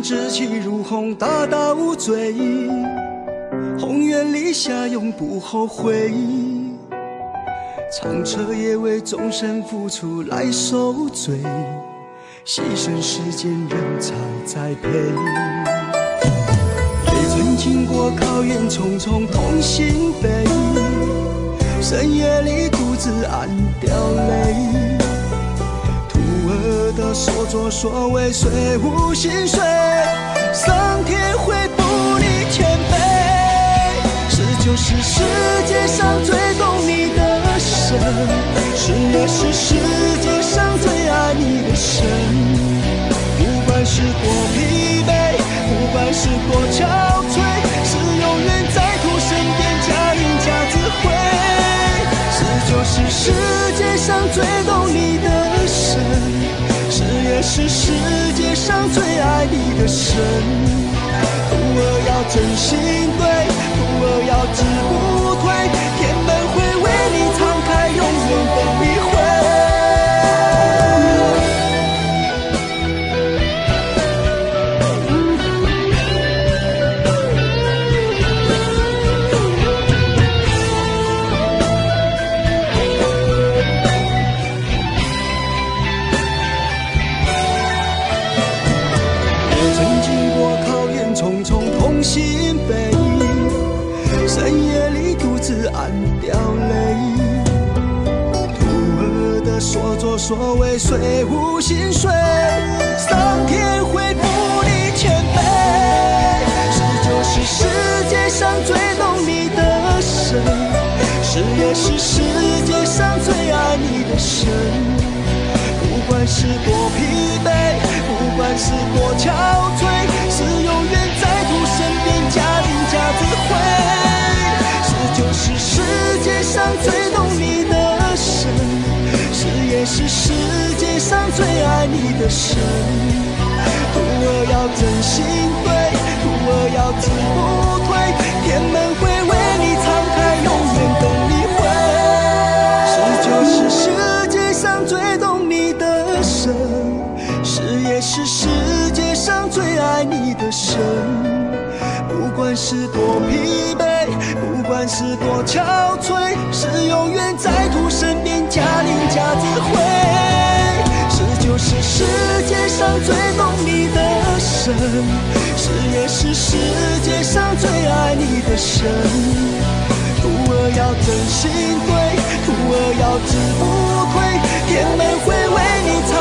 志气如虹，大道无罪，宏愿立下永不后悔。长彻夜为众生付出来受罪，牺牲时间人才栽培。也曾经过考验重重痛心悲，深夜里独自暗掉泪。徒儿的所作所为虽无薪水，上天会不离谦卑。是就是世界上最懂你的神，是也是世界上最爱你的神。不管是多疲惫，不管是多憔悴，是永远在途身边加引加智慧。是就是世界上最懂你的神，是也是世界上最爱你的神。徒儿要真心对，徒儿要志不退，天门会为你敞开，永远等你回。也曾经过考验重重痛心悲，深夜里独自暗掉泪。徒儿的所作所为虽无薪水，上天会不离谦卑。是就是世界上最懂你的神，是也是世界上最爱你的神。不管是多疲惫，不管是多憔悴，是永远在途身边加引加智慧。是就是世界上最懂你的神，是也是世界上最爱你的神。徒儿要真心对，徒儿要志不退，天门会为你敞开，永远等你回。是就是世界上最懂你的神，是也是世界上最爱你的神。不管是多疲惫，不管是多憔悴，是永远在途身边加引加智慧。是就是世界上最懂你的神，是也是世界上最爱你的神。徒儿要真心对，徒儿要志不退，天门会为你敞